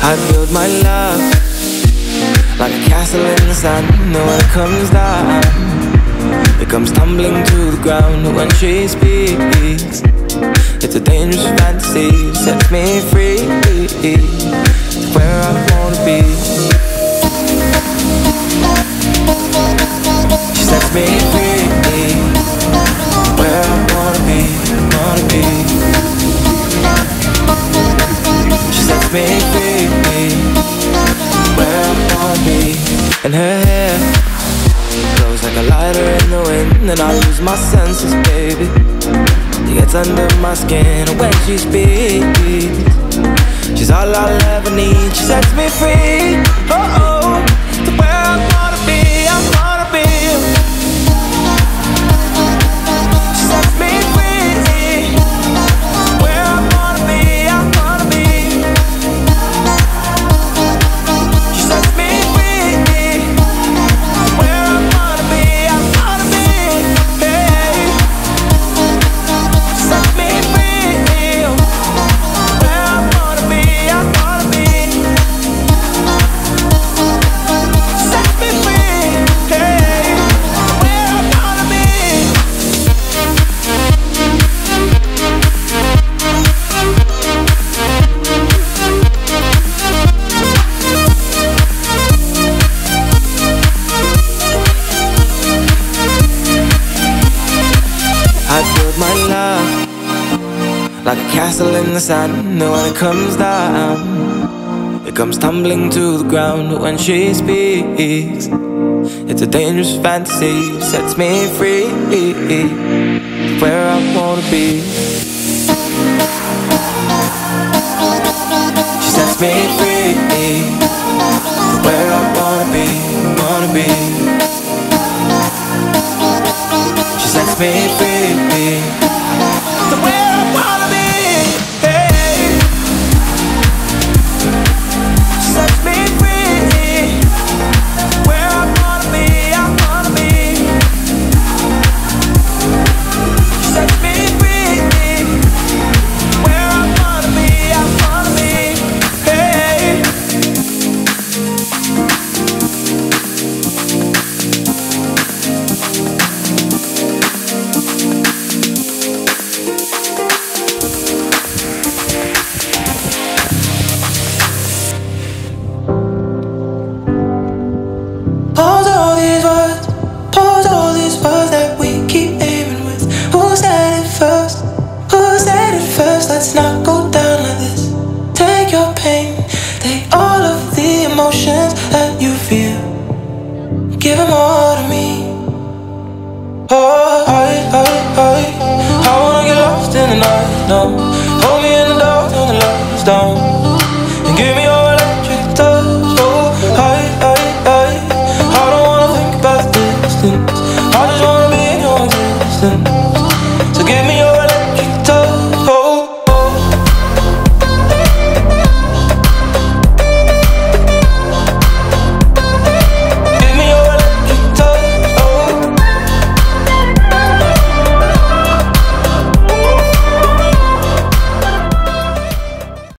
I build my love like a castle in the sand. And when it comes down, it comes tumbling to the ground. When she speaks, it's a dangerous fantasy. Sets me free to where I wanna be. She sets me free to where I wanna be, wanna be. She sets me free where I wanna be. And her hair glows like a lighter in the wind, and I lose my senses, baby. It gets under my skin when she speaks. She's all I'll ever need. She sets me free, oh, oh, to where I wanna be, I wanna be. She sets me free, where I wanna be, I wanna be. She sets me free, where I wanna be, I wanna be. Hey. She sets me free, where I wanna be, I wanna be. She sets me free, hey, where I wanna be. I build my love like a castle in the sand. And when it comes down, it comes tumbling to the ground. When she speaks, it's a dangerous fantasy. Sets me free where I wanna be. She sets me free where I wanna be, wanna be. She sets me free to where I wanna be. Hey. She sets me free where I wanna be, I wanna be. She sets me free where I wanna be, I wanna be. Hey. Pause all these words that we keep aiming with. Who said it first? Who said it first? Let's not go down like this. Take your pain, take all of the emotions that you feel. Give them all to me. Oh, I wanna get lost in the night, no. Hold me in the dark, turn the lights down.